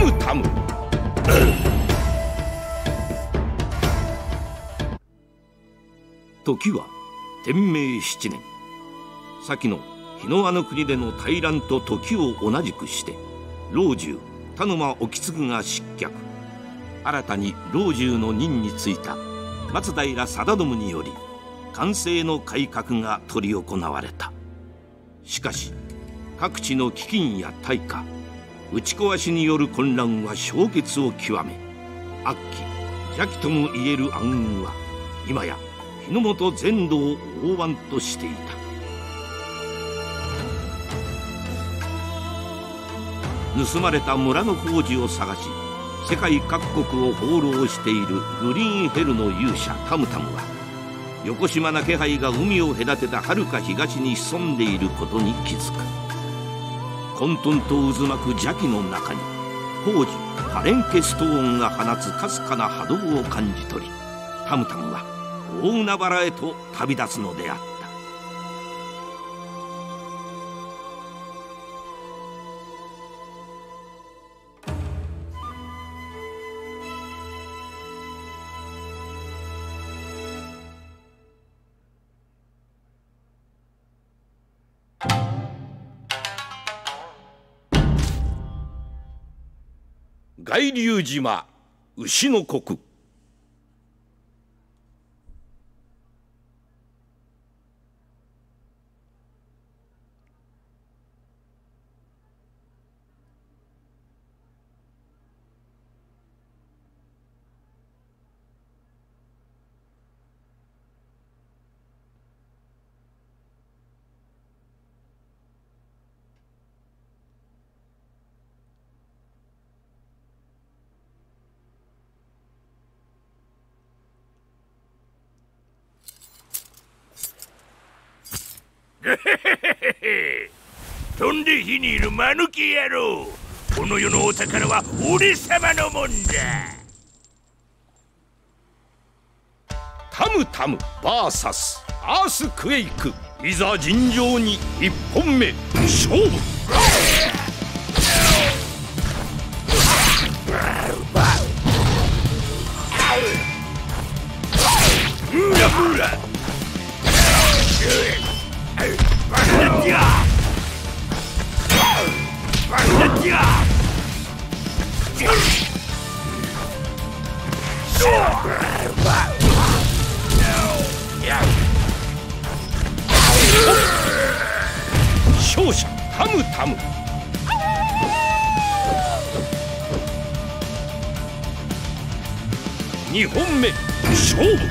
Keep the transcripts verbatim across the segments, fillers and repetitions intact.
ムタム。時は天明七年、先の日の輪の国での大乱と時を同じくして老中田沼意次が失脚。新たに老中の任に就いた松平定信により寛政の改革が執り行われた。しかし各地の飢饉や大火、打ち壊しによる混乱は氷結を極め、悪鬼邪気ともいえる暗雲は今や日の本全土を覆わんとしていた。盗まれた村の宝珠を探し世界各国を放浪しているグリーンヘルの勇者タムタムは、よこしまな気配が海を隔てたはるか東に潜んでいることに気づく。混沌と渦巻く邪気の中に宝珠パレンケストーンが放つかすかな波動を感じ取り、タムタムは大海原へと旅立つのであった。巌流島牛の国。 飛んで火にいる間抜け野郎、この世のお宝は俺様のもんだ。 タムタム ブイエス アースクエイク、いざ尋常に一本目勝負。 うらうら勝者タムタム。にほんめ勝負。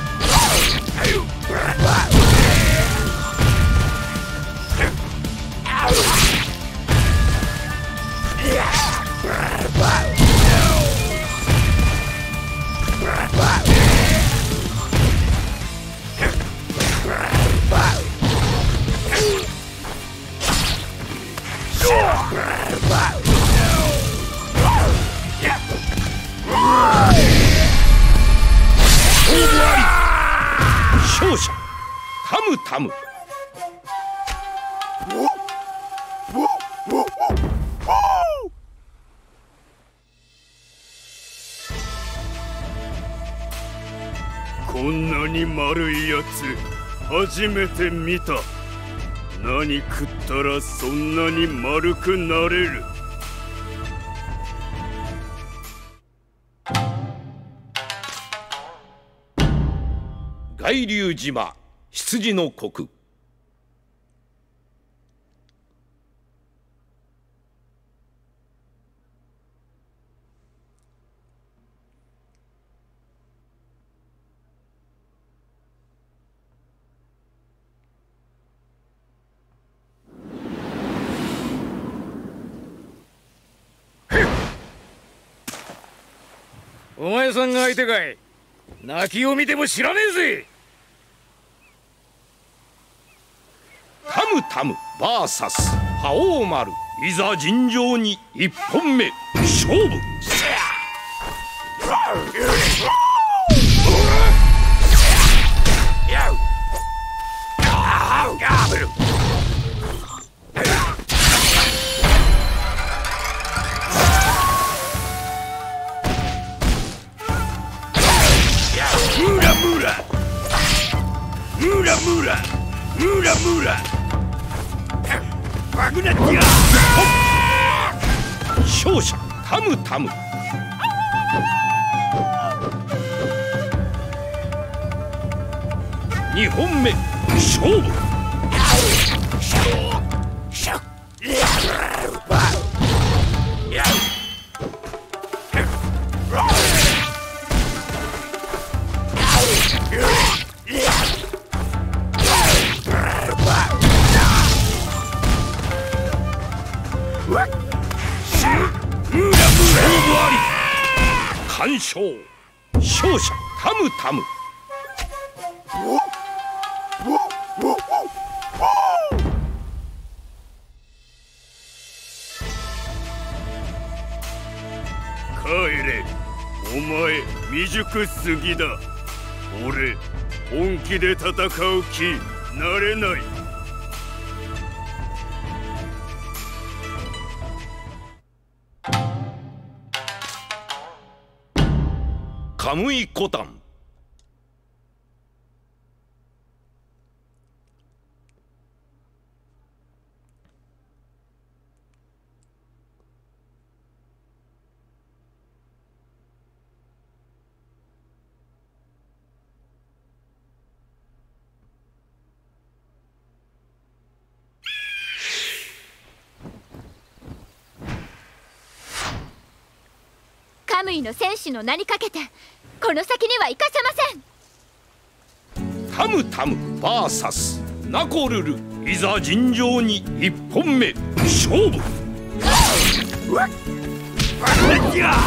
勝者タムタム。 こんなに丸いやつ初めて見た。何食ったらそんなに丸くなれる。 巌流島羊の国。 お前さんが相手かい。泣きを見ても知らねえぜ。 タムタム ブイエス 覇王丸、いざ尋常に一本目勝負。 ラムラバグナティア勝者タムタム。にほんめ勝負。完勝。勝者タムタム。 帰れ、お前未熟すぎだ。俺本気で戦う気なれない。 カムイコタン。 カムイの戦士の名にかけてこの先には行かせません。 タムタム ブイエス ナコルル。いざ尋常に一本目勝負。 バグナティア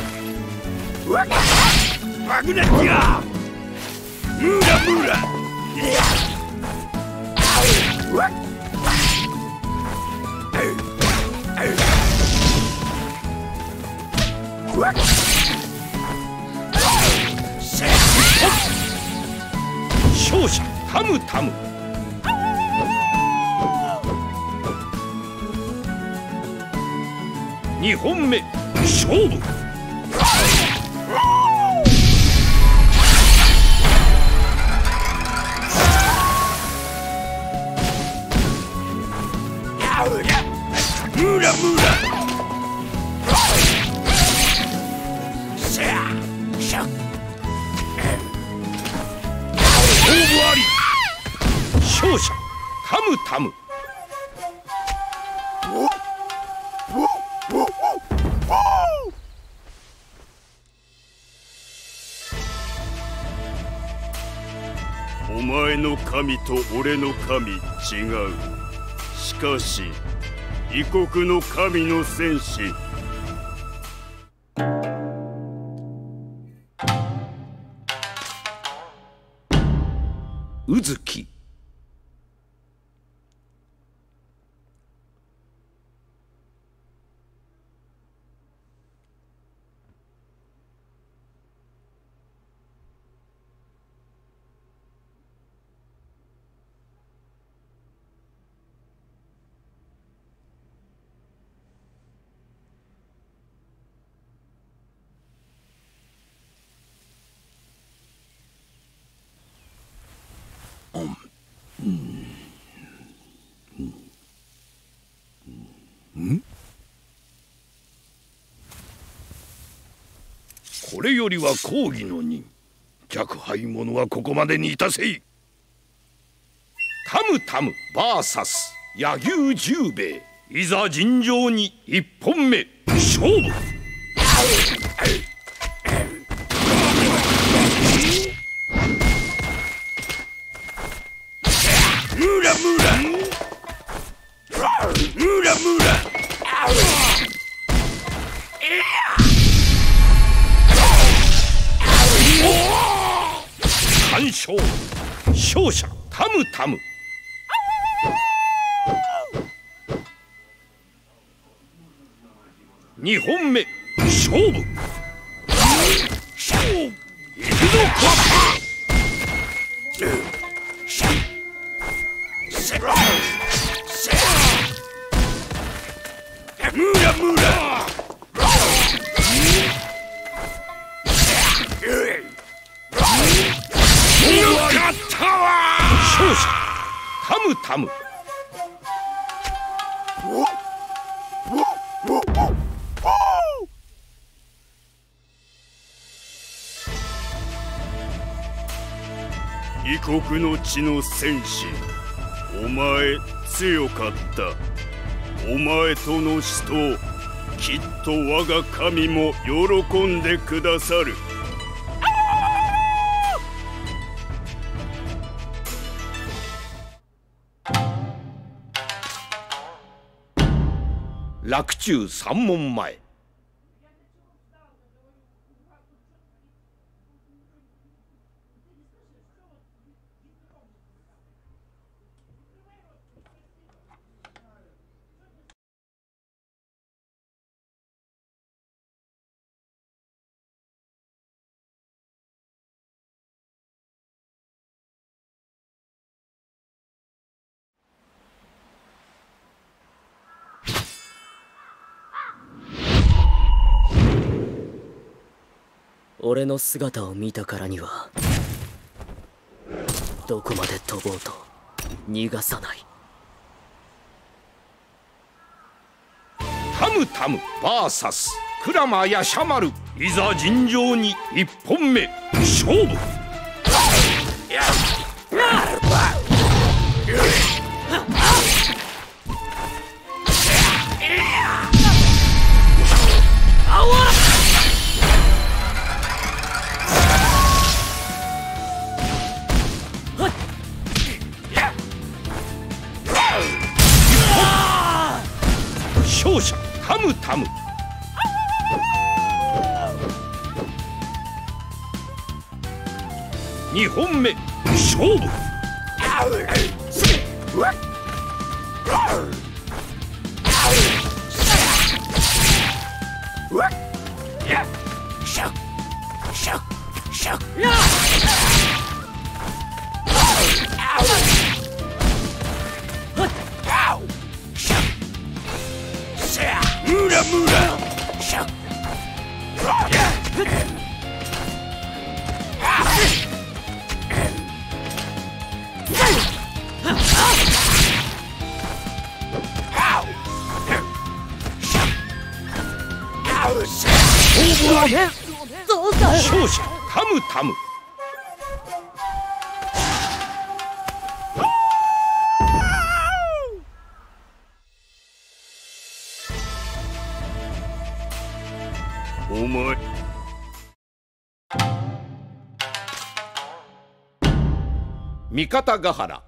バグナティアムラムラ勝者タムタム。にほんめ勝負。 ムラムラ勝者タムタム。 お前の神と俺の神違う。しかし異国の神の戦士。 うずき。これよりは抗議の任。若輩者はここまでにいたせい。タムタム ブイエス 柳生十兵衛。いざ尋常に一本目勝負。 ムラムラムラムラ完勝。勝者タムタム。にほんめ勝負。いくぞムラムラ勝者タム異国の地の戦士、お前強かった。お前との死闘、きっと我が神も喜んでくださる。 洛中三門前。 俺の姿を見たからにはどこまで飛ぼうと逃がさない。 タムタム ブイエス クラマヤシャマル、いざ尋常に一本目勝負。勝者タムタム。にほんめ勝負。 ムラムラシャッ勝者タムタム。 お前三方ヶ原。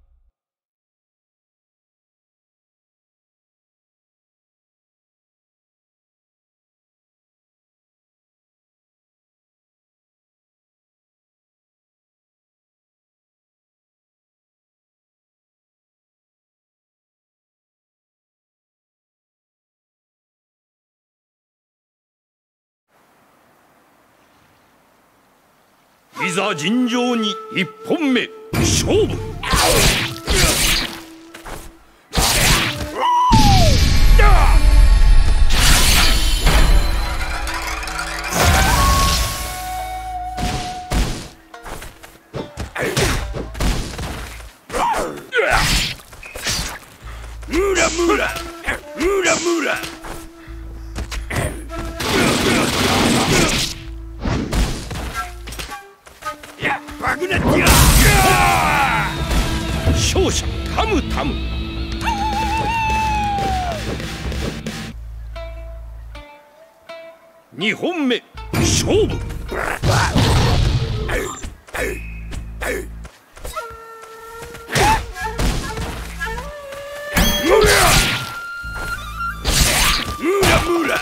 いざ尋常に一本目勝負。 ムラムラムラムラ。 勝者タムタム。にほんめ勝負。 ムラムラ。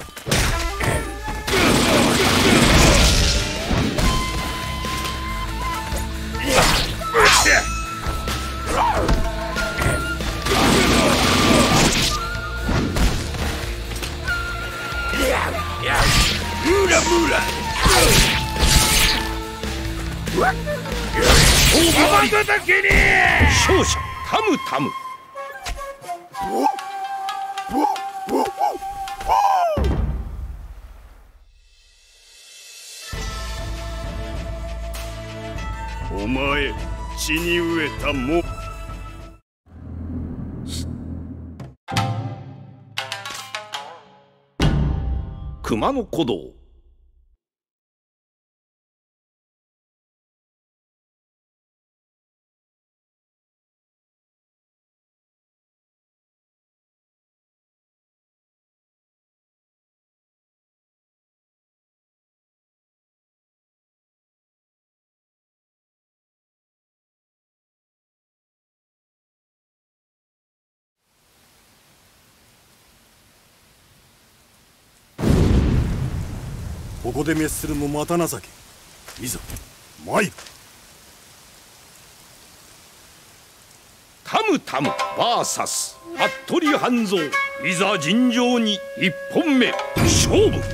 ムラムラ。 勝者タムタム。 お前血に飢えたも。 熊野古道。 ここで滅するもまた情け。いざ参る。 タムタム ブイエス 服部半蔵。いざ尋常に一本目勝負。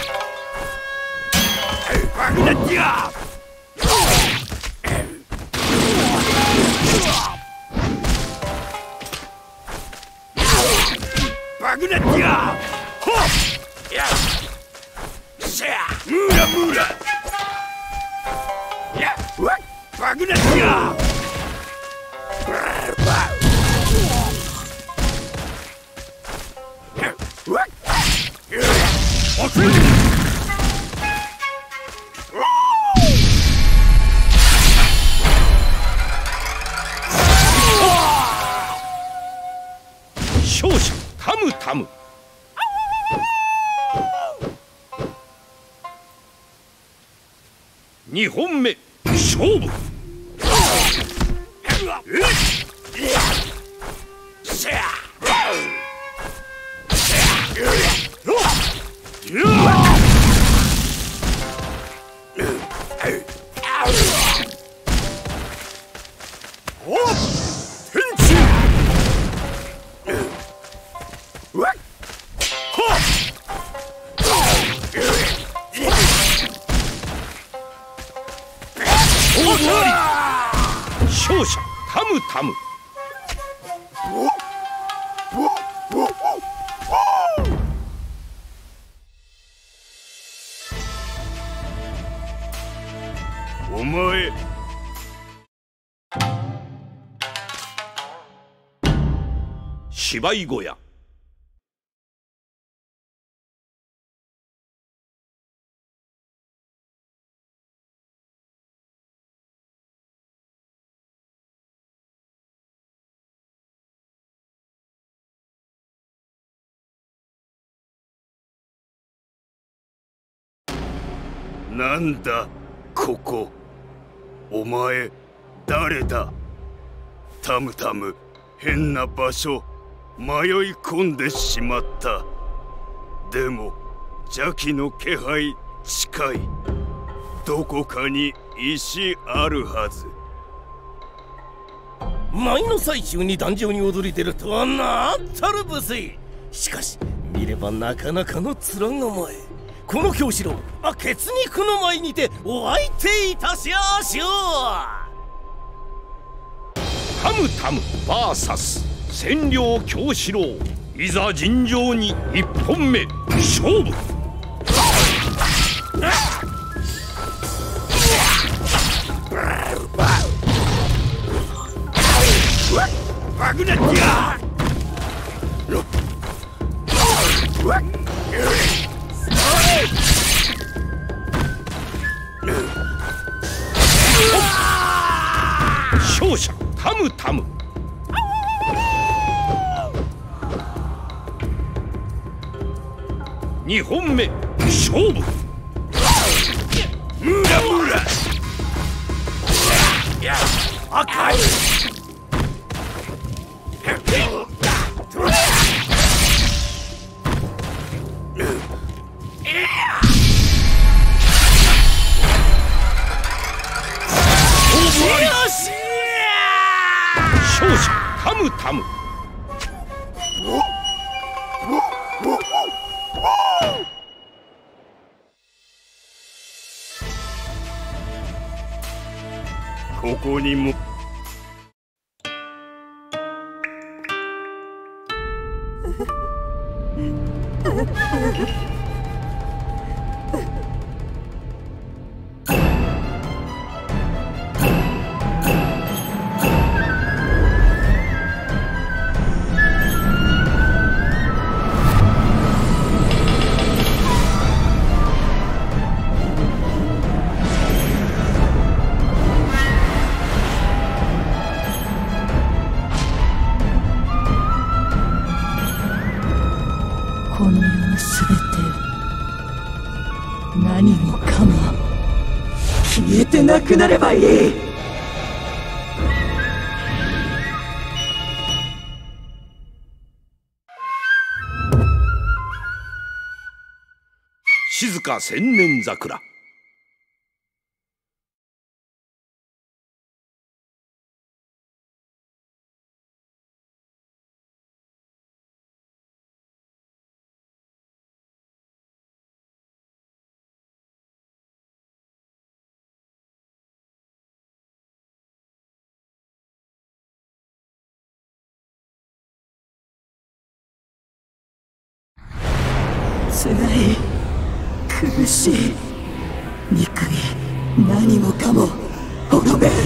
バグナッティアバグナッティアほっやムーラムーラやわっバグナッティアわっ勝者タムタム。にほんめ勝負。勝者タムタム。 お前芝居小屋。 なんだここ。お前誰だ。タムタム変な場所迷い込んでしまった。でも邪気の気配近い。どこかに石あるはず。 舞の最中に壇上に踊り出るとはなったる無粋。しかし見ればなかなかの面構え。この京四郎、あ血肉の前にてお相手いたしやしょう。 タムタム ブイエス 千両京四郎。いざ尋常に一本目勝負。 バグナッティア勝者タムタム。にほんめ勝負。 ムーラムーラ赤い勝者タムタム。 ここにもこの世のすべて何もかも消えてなくなればいい。 静か千年桜。 辛い、苦しい、憎い、何もかも滅べ。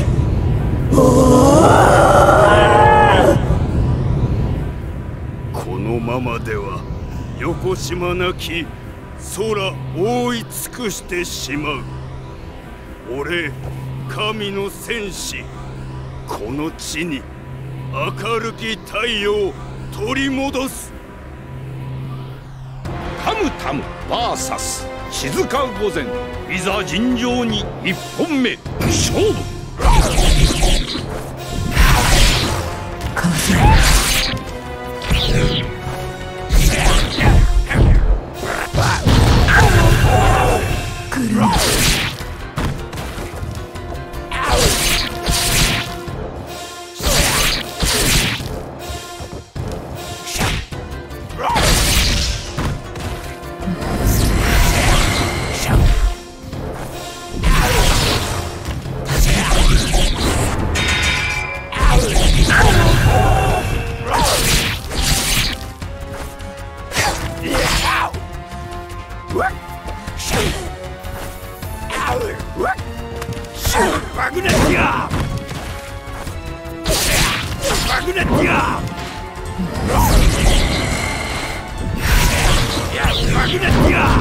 このままでは横島なき空覆い尽くしてしまう。俺神の戦士、この地に明るき太陽を取り戻す。 タムタム ブイエス 静か御前、いざ尋常に一本目勝負。 来るな。 バグネティア！バグネティア！バグネティア！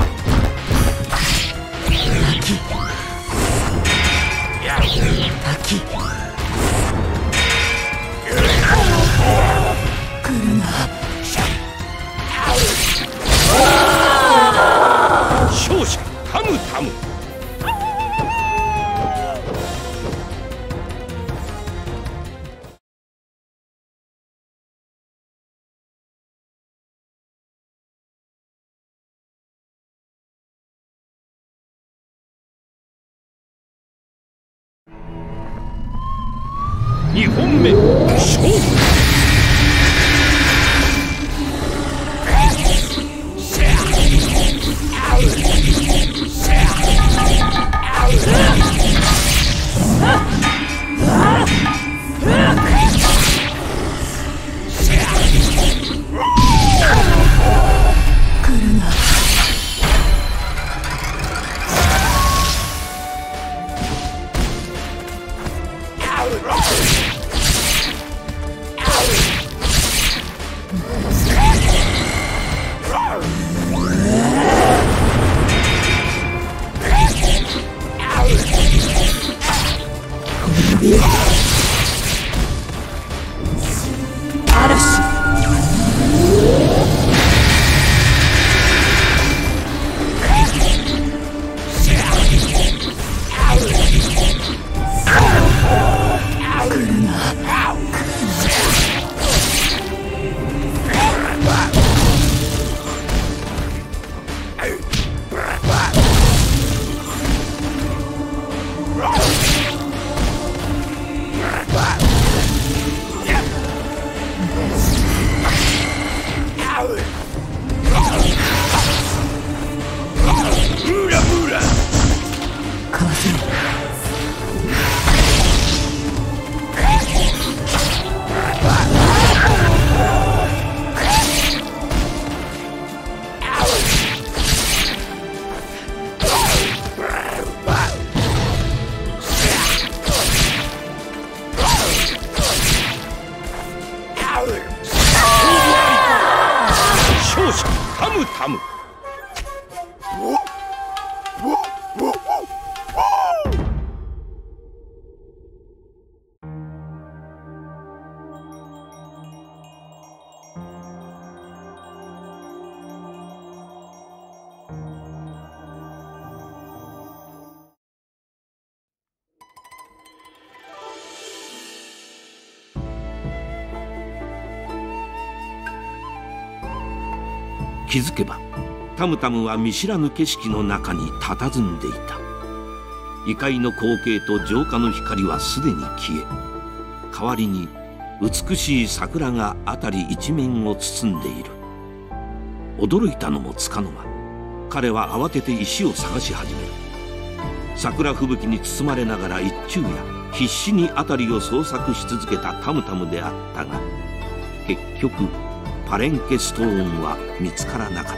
滝！来るな。 勝者タムタム。にほんめ勝負。勝者タムタム。 気づけばタムタムは見知らぬ景色の中に佇んでいた。異界の光景と浄化の光はすでに消え、代わりに美しい桜が辺り一面を包んでいる。驚いたのもつかの間、彼は慌てて石を探し始める。桜吹雪に包まれながら一昼夜必死に辺りを捜索し続けたタムタムであったが、結局パレンケストーンは見つからなかった。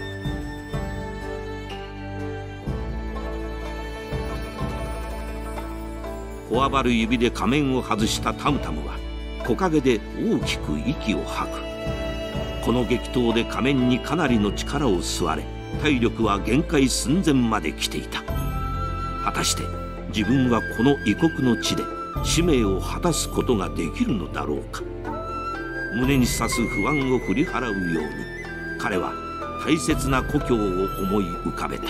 こわばる指で仮面を外したタムタムは木陰で大きく息を吐く。この激闘で仮面にかなりの力を吸われ、体力は限界寸前まで来ていた。果たして自分はこの異国の地で使命を果たすことができるのだろうか。胸に刺す不安を振り払うように彼は大切な故郷を思い浮かべた。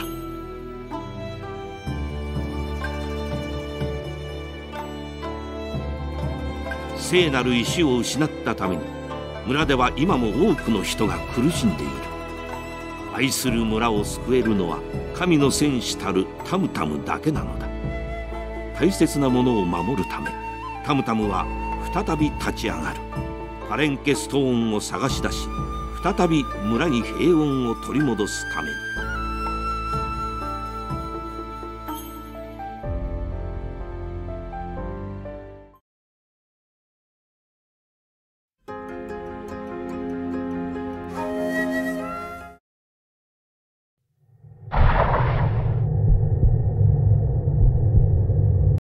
聖なる石を失ったために村では今も多くの人が苦しんでいる。愛する村を救えるのは神の戦士たるタムタムだけなのだ。大切なものを守るためタムタムは再び立ち上がる。パレンケストーンを探し出し再び村に平穏を取り戻すために。